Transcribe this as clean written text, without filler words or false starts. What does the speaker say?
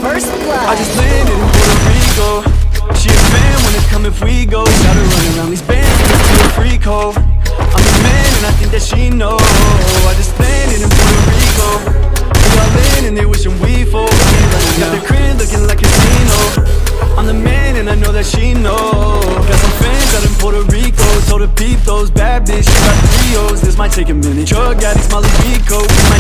First blood. I just landed in Puerto Rico. She a fan when it's come if we go. Got her running around these bands and it's to a freak hoe. I'm the man and I think that she knows. I just landed in Puerto Rico. We all in and they wishing we fold. Got their crib looking like a casino. I'm the man and I know that she knows. Got some fans out in Puerto Rico. Told her peep those bad bitch, she got 3 O's. This might take a minute. Drug addicts, Molly Rico.